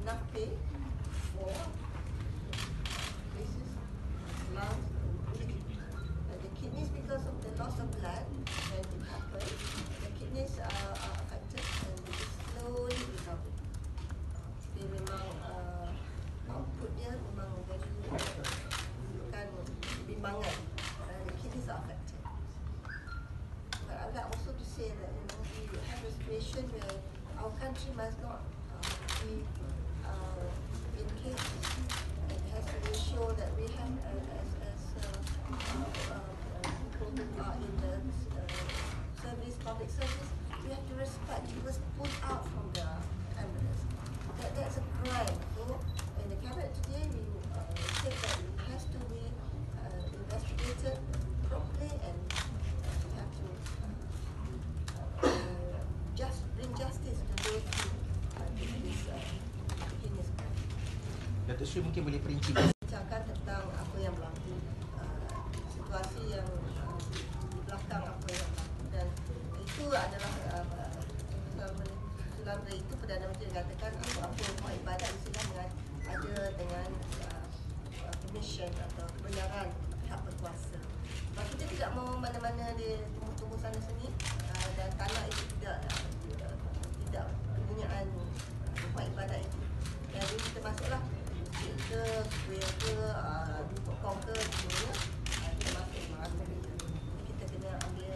enough pay for faces, lungs, and the kidneys, because of the loss of blood when it happens, the kidneys are affected and they slowly recover. Dia memang output dia memang very bukan bimbangan. The kidneys are affected. But I would like also to say that we have a situation where our country must not be in cases. It has to ensure that we have as people who are in the service, public service, we have to respect. He was pulled out from the ambulance. That's a crime. So in the cabinet today, we said that it has to be investigated properly, and we have to bring justice to those who did this heinous crime. Datuk Sri mungkin boleh perinci Bincangkan tentang apa yang berlaku, situasi yang di belakang apa yang berlaku, dan itu adalah dalam itu Perdana Menteri katakan apa rumah ibadat di sini ada dengan permission atau kebenaran pihak berkuasa. Sebab kita tidak mahu mana-mana dia tumbuh-tumbuh sana sini, dan tanah itu tidak kepunyaan rumah ibadat itu. Jadi kita masuklah ke kuil ke pokok ke semuanya, kita masuk marah. Kita kena ambil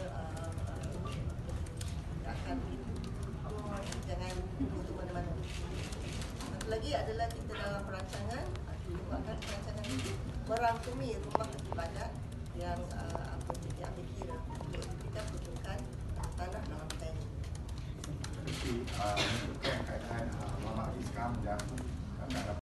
akan jangan butuh mana-mana. Satu lagi adalah kita dalam perancangan, kita buatkan perancangan itu merangkumi rumah ibadat yang kita ambil kira untuk kita peruntukkan tanah dalam planning. Jadi, menunjukkan keadaan Muhammad Rizka dan